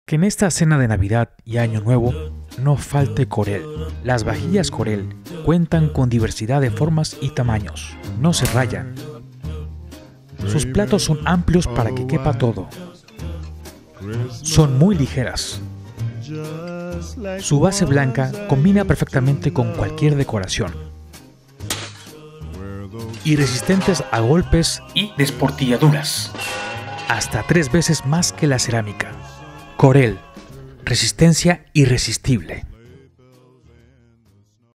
Que en esta cena de Navidad y Año Nuevo no falte Corel. Las vajillas Corel cuentan con diversidad de formas y tamaños. No se rayan. Sus platos son amplios para que quepa todo. Son muy ligeras. Su base blanca combina perfectamente con cualquier decoración. Y resistentes a golpes y desportilladuras. Hasta 3 veces más que la cerámica. Corel, resistencia irresistible.